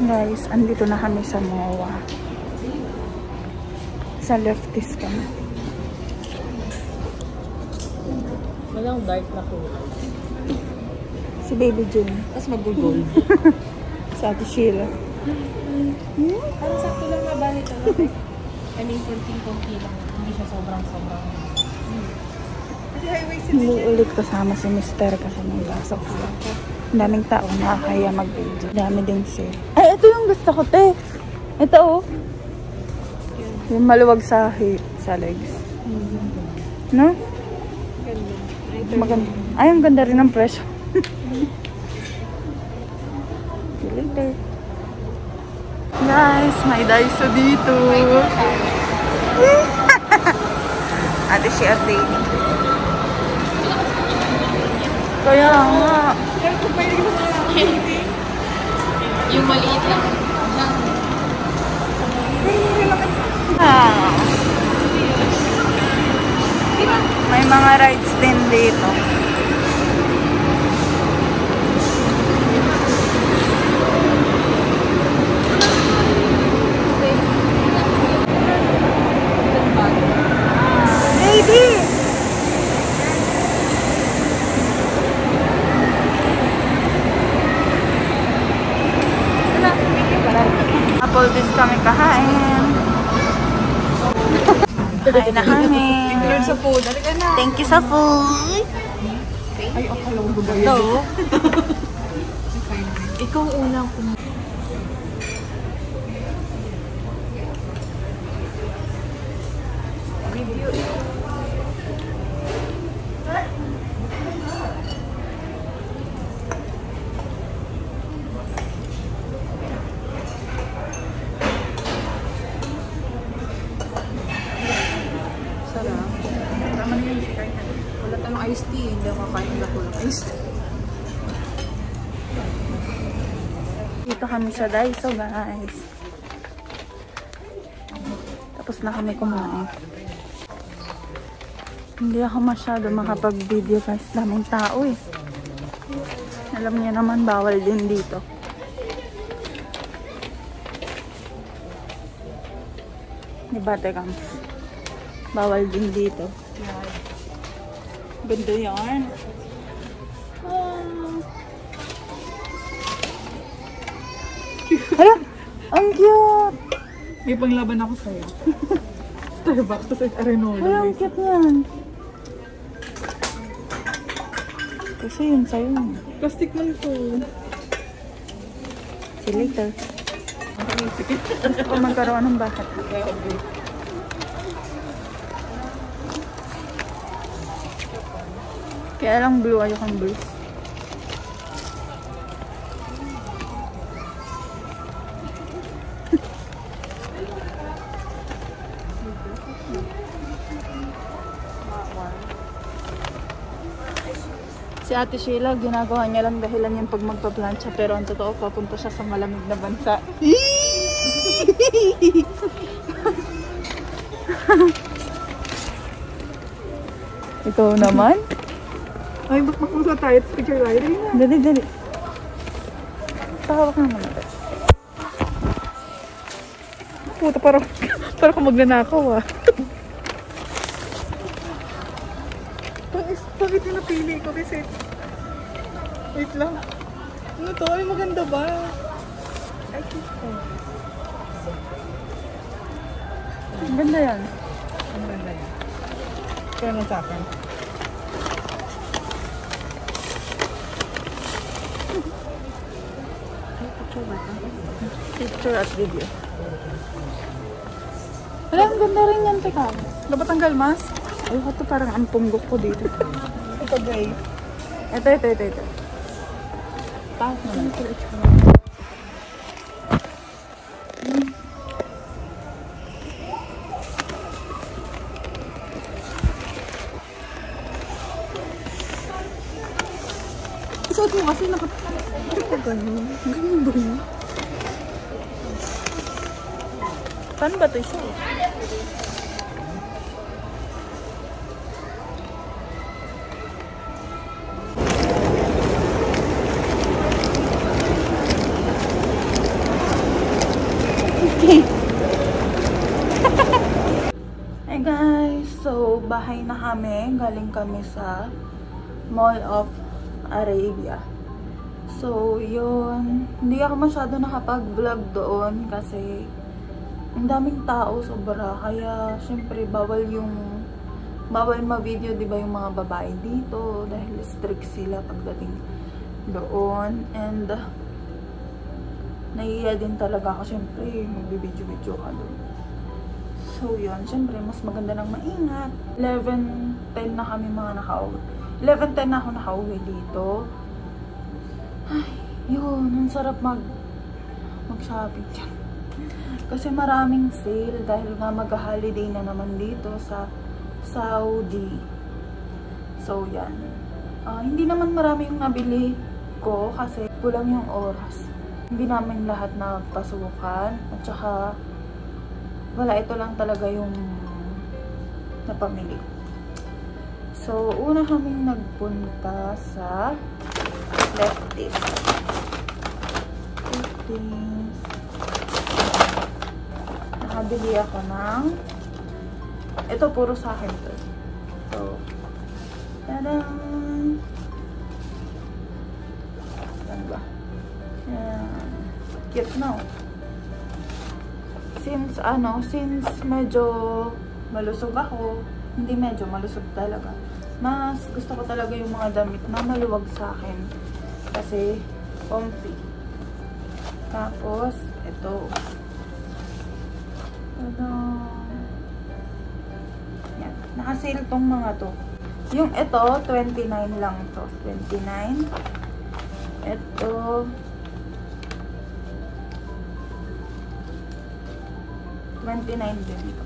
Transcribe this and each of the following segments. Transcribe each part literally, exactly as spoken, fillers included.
guys, andito na kami sa M O A. Sa leftist kami. Walang dark na po. Si Baby June. Tapos mag-gold. Sa Ate Sheila. Hmm? Parang sakto lang mabalik ito. I mean, konting-konti lang. Hindi siya sobrang-sobrang. Hindi ulit kasama si Mister kasi may lasok siya. Ang daming tao nakakaya mag-video. Dami din siya. Ay, ito yung gusto ko, te. Ito, oh. Yung maluwag sa hip, sa legs. No? Maganda. Ay, ang ganda rin ng presyo. See you later. Guys, may Daiso dito. Ate si Ate. Kaya nga. Yung maliit lang. Ah. May mga rides din dito. Baby! Apple juice kami kahain. Kain na kami. Sa food. Halika na. Thank you sa food. Ay, akala ko babayad. Ito. Ikaw unang kumain. Iced tea, hindi ako kakain na kulang iced tea. Dito kami sa Daiso, guys. Tapos na kami kumain. Hindi ako masyado makapag-video, guys. Daming tao eh. Alam niya naman, bawal din dito. Diba, teka? Bawal din dito. Ganda yan. Oh. Hala! Ang cute! May panglaban ako sa'yo. Starbucks, tapos Arenola. Hala, ang cute yan. Kasi yun sa'yo. Plastic man to. See you later. Gusto ko magkaroon ng bakat. Kaya lang blue, ayokong blue. Si Ate Sheila, ginagawa niya lang dahilan yung pag magpa-plancha, pero ang totoo, papunta siya sa malamig na bansa. Ikaw naman? Ay, bakmakmusa tayo. Picture tayo. Dali, dali. Pakawak naman natin. Puta, parang, parang kung magnanakaw ah. Bakit yung napili ko kasi? Wait lang. Ano to? Ay, maganda ba? Ay, gusto. Ang ganda yan. Ang ganda yan. Kaya na sa akin. Picture at video. Wala, ang ganda rin yan, teka. Dapat tanggal, mas? Ay, ito parang ang punggok ko dito. Ito, gray. Ito, ito, ito, ito. Taas naman. Isuot mo kasi nakat... Ito ganyan. Ganyan ba yun? Paano ba ito isa? kami. Galing kami sa Mall of Arabia. So, yun. Hindi ako masyado nakapag-vlog doon kasi ang daming tao, sobra. Kaya, syempre, bawal yung bawal ma-video, di ba, yung mga babae dito dahil strict sila pagdating doon. And, uh, nahiya din talaga ako, syempre, magbibidyo-video ka doon. So, yun. Syempre, mas maganda ng maingat. eleven ten na kami mga nakauwi. eleven ten na ako nakauwi dito. Ay, yun. Ang sarap mag mag-shopping dyan. Kasi maraming sale dahil nga mag-holiday na naman dito sa Saudi. So, yan. Uh, hindi naman marami yung nabili ko kasi kulang yung oras. Hindi namin lahat nagpasukan. At saka, wala, ito lang talaga yung napamili. So, una kaming nagpunta sa Lefties. Lefties. Nakabili ako ng ito, puro sa akin to. So, tadang! Ano ba? Yan. Cute, no? Since, ano, since medyo malusog ako, hindi medyo, malusog talaga. Mas gusto ko talaga yung mga damit na maluwag sa akin. Kasi, comfy. Tapos, ito. Ano? Yan. Naka-sale tong mga to. Yung ito, twenty-nine lang to. twenty-nine. Ito, twenty-nine din ito.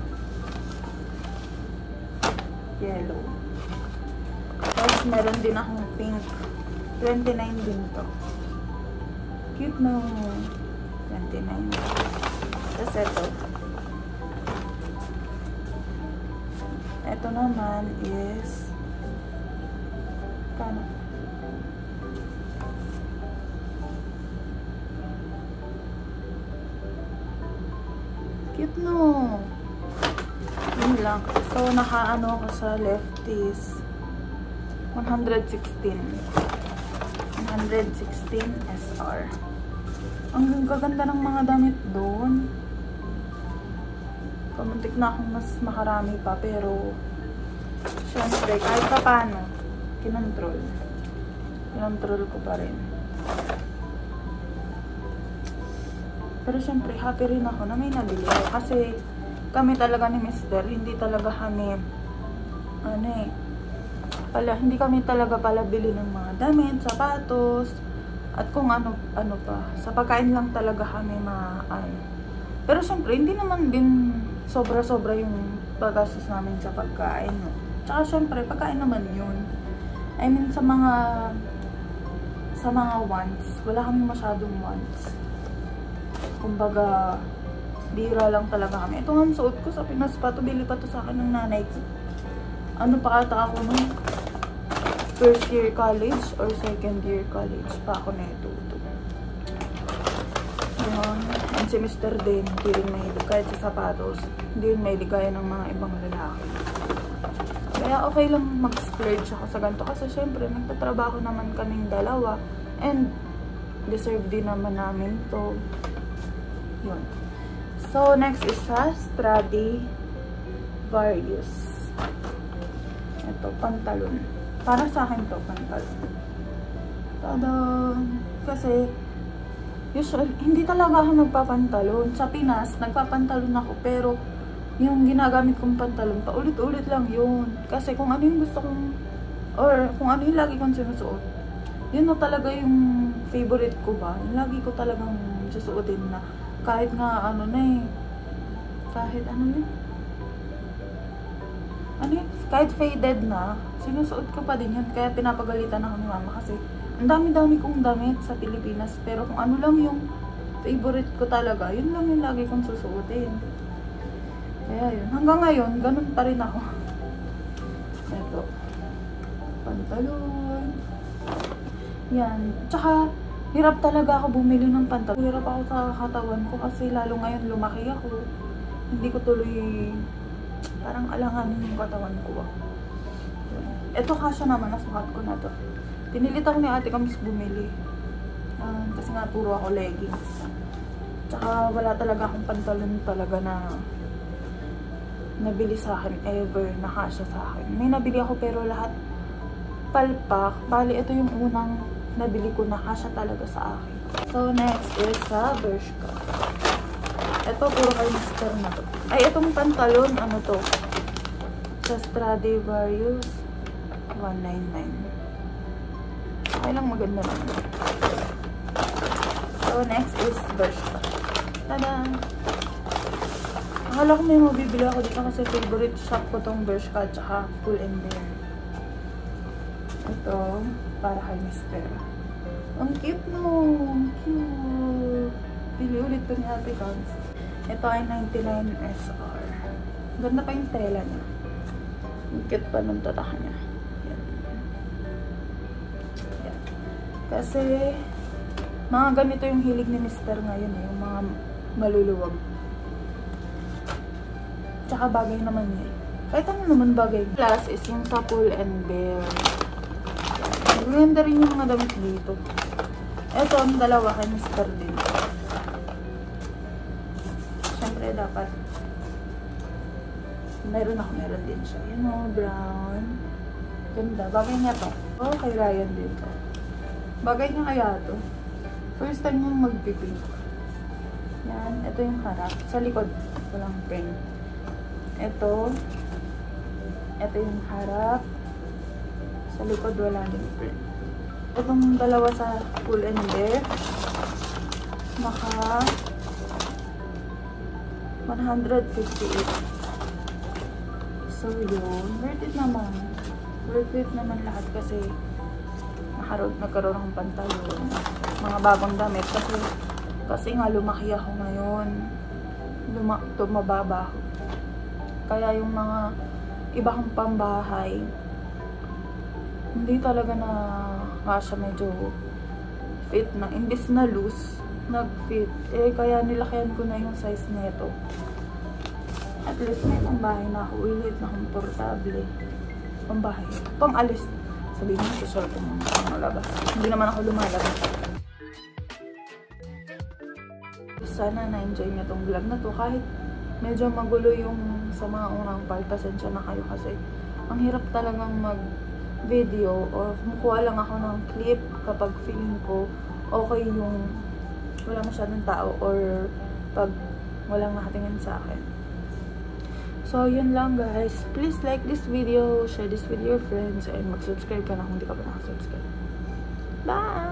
Yellow. Tapos, meron din akong pink. twenty-nine din to. Cute no. twenty-nine. Tapos, ito. Ito naman is kano? Cute no. Yun lang. So, naka-ano ako sa Lefties. one sixteen. one sixteen S R. Ang gaganda ng mga damit doon. Pamuntik na akong mas makarami pa, pero syempre, kahit pa paano, kinontrol. Kinontrol ko pa rin. Pero syempre, happy rin ako na may nabili ako. Kasi kami talaga ni Mister, hindi talaga kami, ano eh, pala, hindi kami talaga pala bili ng mga damit, sapatos, at kung ano, ano pa. Sa pagkain lang talaga kami ma, ano. Pero syempre, hindi naman din sobra-sobra yung paggastos namin sa pagkain, no? Tsaka syempre, pagkain naman yun. I mean, sa mga sa mga wants, wala kami masyadong wants. Kumbaga, bira lang talaga kami. Ito nga suot ko sa Pinas pa to, bili pa to sa akin ng nanay ko. Ano pa ata ako nung first year college or second year college pa ako na ito. Yan. And si Mister din, hindi rin mahilig. Kahit sa sapatos, hindi rin mahilig gaya ng mga ibang lalaki. Kaya okay lang mag-splurge ako sa ganito. Kasi syempre, nagtatrabaho naman kaming dalawa. And deserve din naman namin to. Yun. So, next is sa Stradivarius. Ito, pantalon. Para sa akin to, pantalon. Tada! Kasi, usually, hindi talaga ako nagpapantalon. Sa Pinas, nagpapantalon ako. Pero, yung ginagamit kong pantalon, paulit-ulit lang yun. Kasi kung ano yung gusto kong, or kung ano yung lagi kong sinusuot, yun na talaga yung favorite ko ba. Yung lagi ko talagang susuotin na. Kahit nga, ano na eh. Kahit ano yun. Ano yun? Kahit faded na, sinusuot ko pa din yun. Kaya pinapagalitan ako ni mama kasi ang dami-dami kong damit sa Pilipinas. Pero kung ano lang yung favorite ko talaga, yun lang yung lagi kong susuotin. Kaya yun. Hanggang ngayon, ganun pa rin ako. Ito. Pantalon. Yan. Tsaka, hirap talaga ako bumili ng pantalon. Hirap ako sa katawan ko kasi lalo ngayon lumaki ako. Hindi ko tuloy, parang alanganin yung katawan ko. Ito kasya naman, nasukat ko na to. Pinilit ako ni ate Kams bumili. Um, kasi nga puro ako leggings. Tsaka wala talaga akong pantalon talaga na nabili sa akin ever, na kasya sa akin. May nabili ako pero lahat palpak. Bali, ito yung unang nabili ko na kasya talaga sa akin. So, next is sa Bershka. Ito, puro kay mister na to. Ay, itong pantalon, ano to? Sa Stradivarius, one ninety-nine. Okay lang, maganda naman. So, next is Bershka. Tada! Akala ko may mabibili ako dito kasi favorite shop ko tong Bershka at saka Pull and Bear. Ito, para kay mister. Ang cute no! Cute! Pili ulit to ni ate Kams. Ito ay ninety-nine S R. Ganda pa yung tela niya. Ang cute pa nung tatak niya. Yan. Yan. Kasi, mga ganito yung hilig ni mister ngayon eh. Yung mga maluluwag. Tsaka bagay naman niya. Kahit ano naman bagay. Plus is yung sa Pull and Bear. Maganda rin yung mga damit dito. Ito, ang dalawa kay mister din. Siyempre, dapat meron ako, meron din siya. Yan o, brown. Ganda. Bagay niya to. Oh, kay Ryan din to. Bagay niya kaya to. First time niyang magpipink. Yan. Ito yung harap. Sa likod, walang print. Ito. Ito yung harap. Sa likod, wala din print. Itong dalawa sa Pull and Bear, naka one fifty-eight. So yun, worth it naman. Worth it naman lahat kasi nakaroon, nagkaroon akong pantalon. Mga bagong damit kasi kasi nga lumaki ako ngayon. Luma, tumababa ako. Kaya yung mga iba kong pambahay, hindi talaga na nga siya medyo fit na. Imbis na loose, nag-fit. Eh, kaya nilakihan ko na yung size nito. At least may pambahay na ako. Ulit na komportable. Pambahay. Pang-alis. Sabihin mo, susunod ko naman ako malabas. Hindi naman ako lumalabas. Sana na-enjoy niyo tong vlog na to. Kahit medyo magulo yung sa mga unang part, pasensya na kayo kasi ang hirap talagang mag video o kumukuha lang ako ng clip kapag feeling ko okay yung wala masyadong tao or pag walang nakatingin sa akin. So, yun lang guys. Please like this video, share this with your friends, and mag-subscribe ka na kung di ka pa nakasubscribe. Bye!